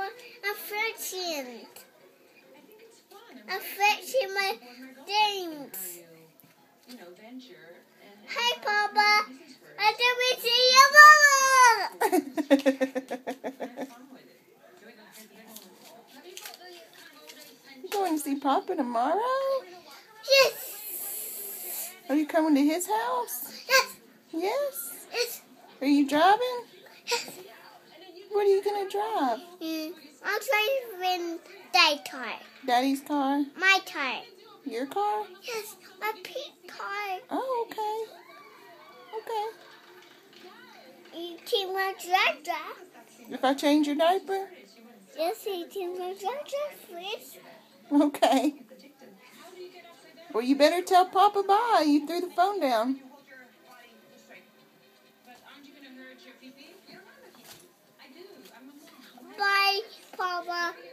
I'm fixing my things. Hi, Papa. I didn't see your mama. You going to see Papa tomorrow? Yes. Are you coming to his house? Yes. Yes? Yes. Are you driving? Yes. What are you going to drive? I'm driving Daddy's car. Daddy's car? My car. Your car? Yes, my pink car. Oh, okay. Okay. You can my drive. If I change your diaper? Yes, you can my drive, please. Okay. Well, you better tell Papa bye. You threw the phone down. Bye, Papa.